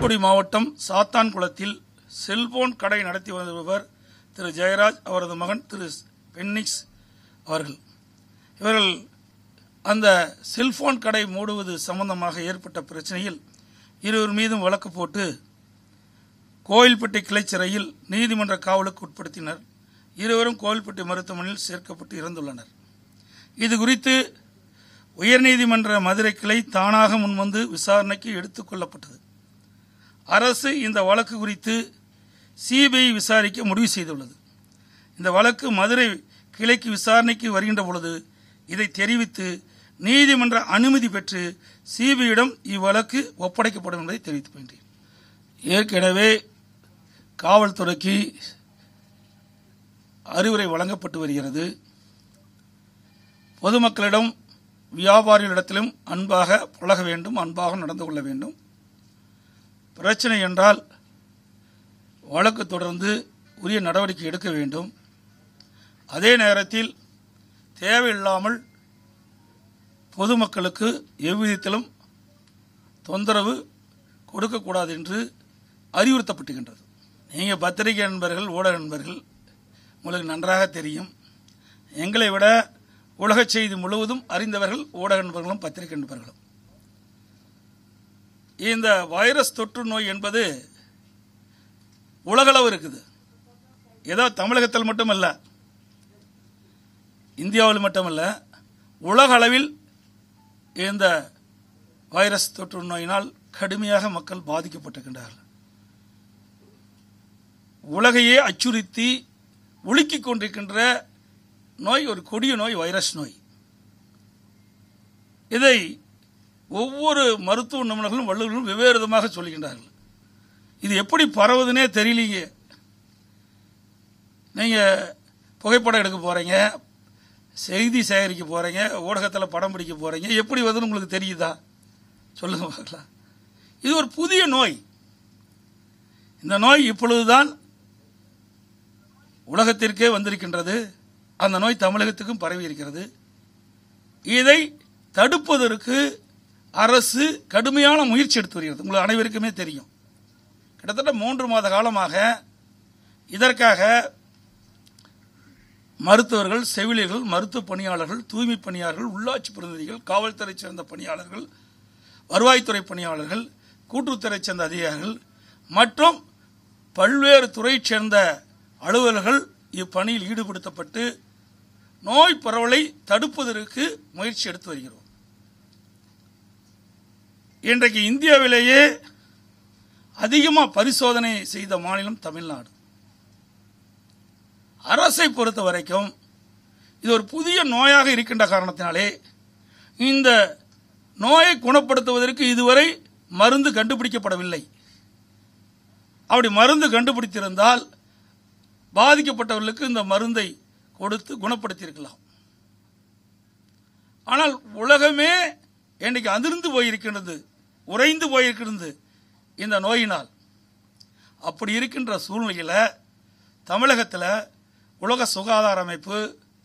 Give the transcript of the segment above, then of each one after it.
தூத்துக்குடி மாவட்டம் சாத்தான்குளத்தில் செல்போன் கடை நடத்தி வருபவர் திரு ஜெயராஜ், அவரது மகன் திரு பென்னிக்ஸ் அவர்கள். இவர்கள் அந்த செல்போன் கடை மூடுவது சம்பந்தமாக ஏற்பட்ட பிரச்சனையில் இருவர் மீதும் வழக்கு போட்டு கோயில்பட்டி கிளை சிறையில் நீதிமன்ற காவலுக்கு உட்படுத்தினர். இருவரும் கோயில்பட்டி மருத்துவமனையில் சேர்க்கப்பட்டு இறந்துள்ளனர். இது குறித்து உயர்நீதிமன்ற மதுரை கிளை தானாக முன்வந்து விசாரணைக்கு எடுத்துக் கொள்ளப்பட்டது. அரசு இந்த வழக்கு குறித்து சிபிஐ விசாரிக்க முடிவு செய்துள்ளது. இந்த வழக்கு மதுரை கிளைக்கு விசாரணைக்கு வருகின்ற பொழுது இதை தெரிவித்து நீதிமன்ற அனுமதி பெற்று சிபிஐயிடம் இவ்வழக்கு ஒப்படைக்கப்படும் என்பதை தெரிவித்துக் கொண்டேன். ஏற்கனவே காவல்துறைக்கு அறிவுரை வழங்கப்பட்டு வருகிறது. பொதுமக்களிடம் வியாபாரிகளிடத்திலும் அன்பாக பழக வேண்டும், அன்பாக நடந்து கொள்ள வேண்டும். பிரச்சனை என்றால் வழக்கு தொடர்ந்து உரிய நடவடிக்கை எடுக்க வேண்டும். அதே நேரத்தில் தேவையில்லாமல் பொதுமக்களுக்கு எவ்விதத்திலும் தொந்தரவு கொடுக்கக்கூடாது என்று அறிவுறுத்தப்பட்டுகின்றது. நீங்கள் பத்திரிகை நண்பர்கள், ஊடக நண்பர்கள், உங்களுக்கு நன்றாக தெரியும். எங்களை விட உலக செய்தி முழுவதும் அறிந்தவர்கள் ஊடக நண்பர்களும் பத்திரிகை நண்பர்களும். இந்த வைரஸ் தொற்று நோய் என்பது உலகளவு இருக்குது. ஏதோ தமிழகத்தில் மட்டுமல்ல, இந்தியாவில் மட்டுமல்ல, உலக அளவில் இந்த வைரஸ் தொற்று நோயினால் கடுமையாக மக்கள் பாதிக்கப்பட்டிருக்கின்றார்கள். உலகையே அச்சுறுத்தி உலுக்கிக் கொண்டிருக்கின்ற நோய் ஒரு கொடிய நோய், வைரஸ் நோய். இதை ஒவ்வொரு மருத்துவ நிபுணர்களும் வல்லுநர்களும் வெவ்வேறு விதமாக சொல்கின்றார்கள். இது எப்படி பரவுதுன்னே தெரியலீங்க. நீங்கள் புகைப்படம் எடுக்க போகிறீங்க, செய்தி சேகரிக்க போகிறீங்க, ஊடகத்தில் படம் பிடிக்க போகிறீங்க, எப்படி வருதுன்னு உங்களுக்கு தெரியுதா? சொல்லுங்க பார்க்கலாம். இது ஒரு புதிய நோய். இந்த நோய் இப்பொழுதுதான் உலகத்திற்கே வந்திருக்கின்றது. அந்த நோய் தமிழகத்துக்கும் பரவி இருக்கிறது. இதை தடுப்பதற்கு அரசு கடுமையான முயற்சி எடுத்து வருகிறது. உங்களுக்கு அனைவருக்குமே தெரியும். கிட்டத்தட்ட 3 மாத காலமாக இதற்காக மருத்துவர்கள், செவிலியர்கள், மருத்துவ பணியாளர்கள், தூய்மை பணியாளர்கள், உள்ளாட்சி பிரதிநிதிகள், காவல்துறை சேர்ந்த பணியாளர்கள், வருவாய்த்துறை பணியாளர்கள், கூட்டுறவுத்துறை சேர்ந்த அதிகாரிகள் மற்றும் பல்வேறு துறையைச் சேர்ந்த அலுவலர்கள் இப்பணியில் ஈடுபடுத்தப்பட்டு நோய் பரவலை தடுப்பதற்கு முயற்சி எடுத்து வருகிறோம். இன்றைக்கு இந்தியாவிலேயே அதிகமாக பரிசோதனை செய்த மாநிலம் தமிழ்நாடு. அரசை பொறுத்த வரைக்கும் இது ஒரு புதிய நோயாக இருக்கின்ற காரணத்தினாலே இந்த நோயை குணப்படுத்துவதற்கு இதுவரை மருந்து கண்டுபிடிக்கப்படவில்லை. அப்படி மருந்து கண்டுபிடித்திருந்தால் பாதிக்கப்பட்டவர்களுக்கு இந்த மருந்தை கொடுத்து குணப்படுத்தியிருக்கலாம். ஆனால் உலகமே இன்றைக்கு அதிர்ந்து போயிருக்கிறது, உறைந்து போயிருக்கிறது இந்த நோயினால். அப்படி இருக்கின்ற சூழ்நிலையில் தமிழகத்தில் உலக சுகாதார அமைப்பு,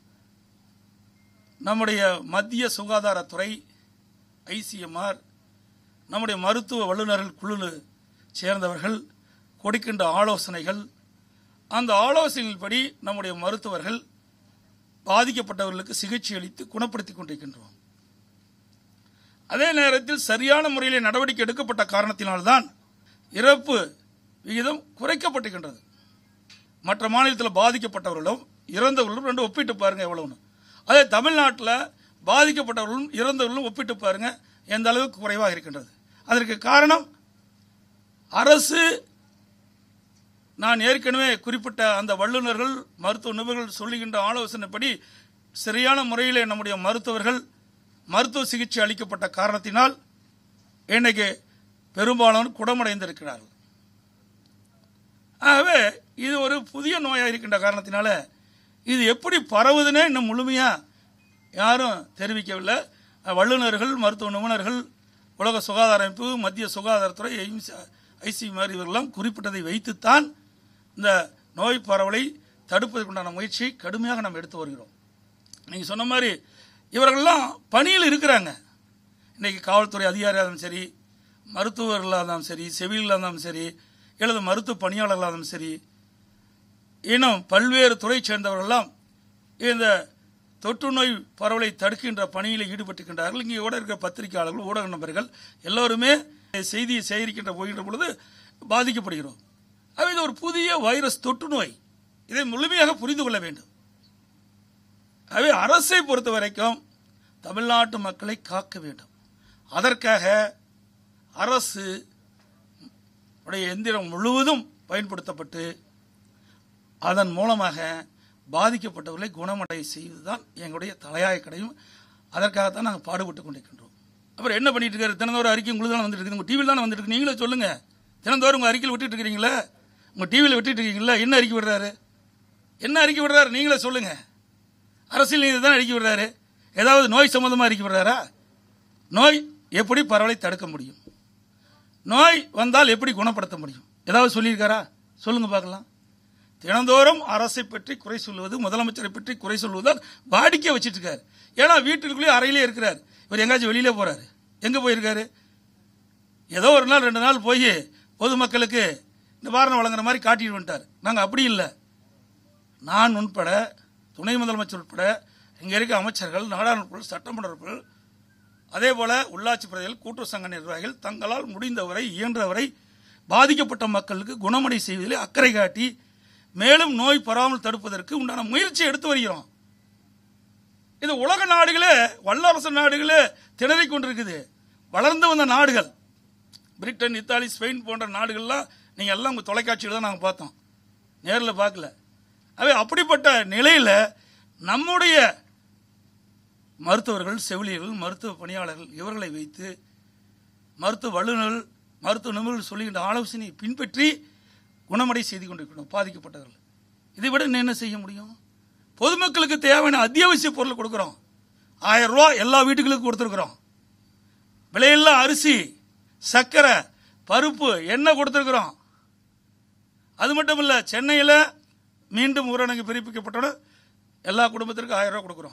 நம்முடைய மத்திய சுகாதாரத்துறை, ICMR, நம்முடைய மருத்துவ வல்லுநர்கள் குழு சேர்ந்தவர்கள் கொடுக்கின்ற ஆலோசனைகள், அந்த ஆலோசனையின்படி நம்முடைய மருத்துவர்கள் பாதிக்கப்பட்டவர்களுக்கு சிகிச்சை அளித்து குணப்படுத்திக் கொண்டிருக்கின்றோம். அதே நேரத்தில் சரியான முறையில் நடவடிக்கை எடுக்கப்பட்ட காரணத்தினால்தான் இறப்பு விகிதம் குறைக்கப்பட்டிருக்கின்றது. மற்ற மாநிலத்தில் பாதிக்கப்பட்டவர்களும் இறந்தவர்களும் ரெண்டு ஒப்பிட்டு பாருங்க எவ்வளவுன்னு. அதே தமிழ்நாட்டில் பாதிக்கப்பட்டவர்களும் இறந்தவர்களும் ஒப்பிட்டு பாருங்க எந்த அளவுக்கு குறைவாக இருக்கின்றது. அதற்கு காரணம் அரசு, நான் ஏற்கனவே குறிப்பிட்ட அந்த வல்லுநர்கள், மருத்துவ நிபுணர்கள் சொல்லுகின்ற ஆலோசனைப்படி சரியான முறையில் நம்முடைய மருத்துவர்கள் மருத்துவ சிகிச்சை அளிக்கப்பட்ட காரணத்தினால் இன்றைக்கு பெரும்பாலானோர் குணமடைந்திருக்கிறார்கள். ஆகவே இது ஒரு புதிய நோயாக இருக்கின்ற காரணத்தினால இது எப்படி பரவுதுன்னே இன்னும் முழுமையாக யாரும் தெரிவிக்கவில்லை. வல்லுநர்கள், மருத்துவ நிபுணர்கள், உலக சுகாதார அமைப்பு, மத்திய சுகாதாரத்துறை, ICMR இவர்களெல்லாம் குறிப்பிட்டதை வைத்துத்தான் இந்த நோய் பரவலை தடுப்பதற்குண்டான முயற்சியை கடுமையாக நாம் எடுத்து வருகிறோம். நீங்கள் சொன்ன மாதிரி இவர்கள்லாம் பணியில் இருக்கிறாங்க. இன்றைக்கி காவல்துறை அதிகாரியாலும் சரி, மருத்துவர்களாக இருந்தாலும் சரி, செவிலியர்களாக இருந்தாலும் சரி, அல்லது மருத்துவ பணியாளர்களாக இருந்தாலும் சரி, இன்னும் பல்வேறு துறை சேர்ந்தவர்களெல்லாம் இந்த தொற்று நோய் பரவலை தடுக்கின்ற பணியில் ஈடுபட்டுக்கின்றார்கள். இங்கே கூட இருக்கிற பத்திரிகையாளர்கள், ஊடக நபர்கள் எல்லோருமே செய்தியை சேகரிக்கின்ற போகின்ற பொழுது பாதிக்கப்படுகிறோம். அது இது ஒரு புதிய வைரஸ் தொற்று நோய், இதை முழுமையாக புரிந்து கொள்ள வேண்டும். ஆகவே அரசை பொறுத்த வரைக்கும் தமிழ்நாட்டு மக்களை காக்க வேண்டும். அதற்காக அரசு உடைய எந்திரம் முழுவதும் பயன்படுத்தப்பட்டு அதன் மூலமாக பாதிக்கப்பட்டவர்களை குணமடைய செய்வதுதான் எங்களுடைய தலையாய கடையும். அதற்காகத்தான் நாங்கள் பாடுபட்டு கொண்டிருக்கின்றோம். அப்புறம் என்ன பண்ணிட்டு இருக்காரு? தினந்தோறும் அறிக்கை உங்களுக்கு தானே வந்துட்டு இருக்குது, உங்கள் டிவியில் தானே வந்துட்டு இருக்கு. நீங்களே சொல்லுங்க, தினந்தோறும் உங்கள் அறிக்கையில் விட்டுட்டு இருக்கிறீங்களா? உங்கள் டிவியில் விட்டுட்டு இருக்கீங்களா? என்ன அறிக்கை விடுறாரு? என்ன அறிக்கை விடுறாரு? நீங்களே சொல்லுங்க. அரசியல் நீதி தான் அறிக்கை விடுறாரு. ஏதாவது நோய் சம்பந்தமாக அறிக்கை விடுறாரா? நோய் எப்படி பரவலை தடுக்க முடியும், நோய் வந்தால் எப்படி குணப்படுத்த முடியும், ஏதாவது சொல்லியிருக்காரா? சொல்லுங்க பார்க்கலாம். தினந்தோறும் அரசை பற்றி குறை சொல்வது, முதலமைச்சரை பற்றி குறை சொல்வதுதான் வாடிக்கை வச்சிட்டு இருக்காரு. ஏன்னா வீட்டுக்குள்ளேயே அறையிலே இருக்கிறார். இவர் எங்காச்சும் வெளியிலே போறாரு. எங்க போயிருக்காரு? ஏதோ ஒரு நாள் 2 நாள் போய் பொதுமக்களுக்கு நிவாரணம் வழங்குற மாதிரி காட்டிட்டு வந்துட்டார். நாங்கள் அப்படி இல்லை. நான் உட்பட, துணை முதலமைச்சர் உட்பட, இங்கே இருக்க அமைச்சர்கள், நாடாளுமன்ற சட்டமன்ற உறுப்பினர்கள், அதே போல உள்ளாட்சி பிரதிகள், கூட்டுறவு சங்க நிர்வாகிகள் தங்களால் முடிந்தவரை, இயன்றவரை பாதிக்கப்பட்ட மக்களுக்கு குணமடை செய்வதிலே அக்கறை காட்டி மேலும் நோய் பரவாமல் தடுப்பதற்கு உண்டான முயற்சியை எடுத்து வருகிறோம். இது உலக நாடுகளே, வல்லரசு நாடுகளே திணறிக் கொண்டிருக்குது. வளர்ந்து வந்த நாடுகள் பிரிட்டன், இத்தாலி, ஸ்பெயின் போன்ற நாடுகள்லாம் நீங்கள் எல்லாம் உங்கள் தொலைக்காட்சியில் தான் நாங்கள் பார்த்தோம், நேரில் பார்க்கல. அவை அப்படிப்பட்ட நிலையில் நம்முடைய மருத்துவர்கள், செவிலியர்கள், மருத்துவ பணியாளர்கள் இவர்களை வைத்து மருத்துவ வல்லுநர்கள், மருத்துவ நிபுணர்கள் சொல்லுகின்ற ஆலோசனையை பின்பற்றி குணமடை செய்து கொண்டிருக்கணும் பாதிக்கப்பட்டவர்கள். இதை விட என்ன செய்ய முடியும்? பொதுமக்களுக்கு தேவையான அத்தியாவசிய பொருள் கொடுக்குறோம். 1000 ரூபாய் எல்லா வீட்டுகளுக்கும் கொடுத்துருக்குறோம். விலையில்லா அரிசி, சர்க்கரை, பருப்பு, எண்ணெய் கொடுத்துருக்குறோம். அது மட்டும் இல்லை, சென்னையில் மீண்டும் ஊரடங்கு பிறப்பிக்கப்பட்டோட எல்லா குடும்பத்திற்கும் 1000 ரூபாய் கொடுக்குறோம்.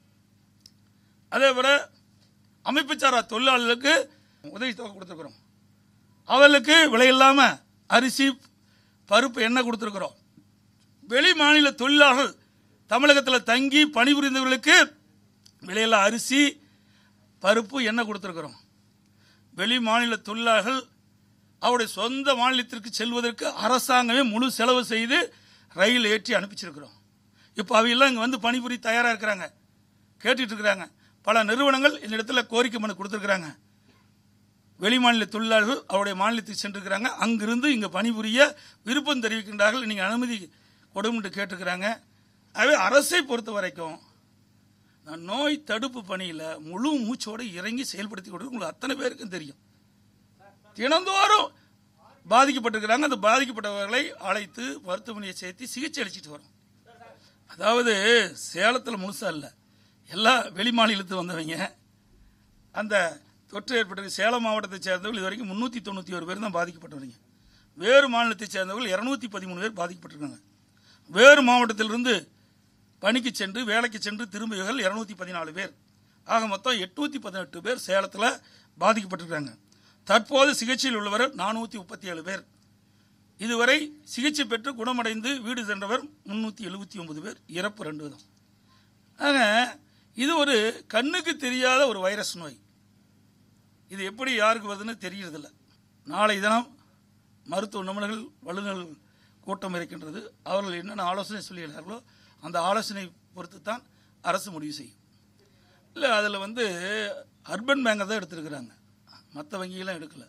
அதே போல அமைப்புச்சாரா தொழிலாளர்களுக்கு உதவி தொகை கொடுத்துருக்குறோம். அவர்களுக்கு விலையில்லாமல் அரிசி, பருப்பு, எண்ணெய் கொடுத்துருக்குறோம். வெளி மாநில தொழிலாளர்கள் தமிழகத்தில் தங்கி பணிபுரிந்தவர்களுக்கு விலையில்லா அரிசி, பருப்பு, எண்ணெய் கொடுத்துருக்குறோம். வெளி மாநில தொழிலாளர்கள் அவருடைய சொந்த மாநிலத்திற்கு செல்வதற்கு அரசாங்கமே முழு செலவு செய்து ரயில் ஏற்றி அனுப்பிச்சிருக்கிறோம். இப்போ அவையெல்லாம் இங்கே வந்து பணிபுரி தயாராக இருக்கிறாங்க, கேட்டுட்டு இருக்கிறாங்க. பல நிறுவனங்கள் இந்த இடத்துல கோரிக்கை மனு கொடுத்துருக்குறாங்க. வெளிமாநில தொழிலாளர்கள் அவருடைய மாநிலத்துக்கு சென்றிருக்கிறாங்க. அங்கிருந்து இங்கே பணிபுரிய விருப்பம் தெரிவிக்கின்றார்கள். நீங்கள் அனுமதி கொடுன்னு கேட்டுக்கிறாங்க. ஆகவே அரசை பொறுத்த வரைக்கும் நோய் தடுப்பு பணியில் முழு மூச்சோடு இறங்கி செயல்படுத்தி கொடுத்து உங்களுக்கு அத்தனை பேருக்கும் தெரியும். தினந்தோறும் பாதிக்கப்பட்டிருக்கிறாங்க. அந்த பாதிக்கப்பட்டவர்களை அழைத்து மருத்துவமனையை சேர்த்து சிகிச்சை அளிச்சுட்டு வரோம். அதாவது சேலத்தில் முழுசா இல்லை, எல்லா வெளி மாநிலத்து வந்தவங்க. அந்த தொற்று ஏற்பட்ட சேலம் மாவட்டத்தை சேர்ந்தவர்கள் இதுவரைக்கும் 391 பேர் தான் பாதிக்கப்பட்டவங்க. வேறு மாநிலத்தை சேர்ந்தவர்கள் 213 பேர் பாதிக்கப்பட்டிருக்காங்க. வேறு மாவட்டத்திலிருந்து பணிக்கு சென்று வேலைக்கு சென்று திரும்பியவர்கள் 214 பேர். ஆக மொத்தம் 818 பேர் சேலத்தில் பாதிக்கப்பட்டிருக்காங்க. தற்போது சிகிச்சையில் உள்ளவர் 437 பேர். இதுவரை சிகிச்சை பெற்று குணமடைந்து வீடு சென்றவர் 379 பேர். இறப்பு 2 தான். ஆக இது ஒரு கண்ணுக்கு தெரியாத ஒரு வைரஸ் நோய். இது எப்படி யாருக்கு வருதுன்னு தெரியறதில்லை. நாளை தினம் மருத்துவ நிபுணர்கள், வல்லுநர்கள் கூட்டம் இருக்கின்றது. அவர்கள் என்னென்ன ஆலோசனை சொல்லுகிறார்களோ அந்த ஆலோசனை பொறுத்து தான் அரசு முடிவு செய்யும். இல்லை, அதில் அர்பன் பேங்கை தான் எடுத்திருக்கிறாங்க, மற்ற வங்கியெல்லாம் எடுக்கல.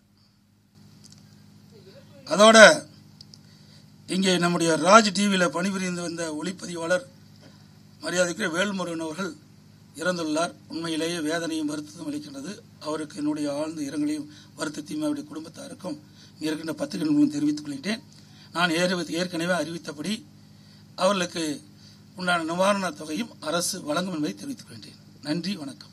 அதோட இங்கே நம்முடைய ராஜ் டிவியில் பணிபுரிந்து வந்த ஒளிப்பதிவாளர் மரியாதைக்குரிய வேல்முருகன் அவர்கள் இறந்துள்ளார். உண்மையிலேயே வேதனையும் வருத்தத்தையும் அளிக்கின்றது. அவருக்கு என்னுடைய ஆழ்ந்த இரங்கலையும் வருத்தத்தையும் அவருடைய குடும்பத்தாருக்கும் இங்கே இருக்கின்ற பத்திரிகைகளும் தெரிவித்துக் கொள்கின்றேன். நான் ஏற்கனவே அறிவித்தபடி அவர்களுக்கு உண்டான நிவாரணத் தொகையும் அரசு வழங்கும் என்பதை தெரிவித்துக் கொள்கின்றேன். நன்றி, வணக்கம்.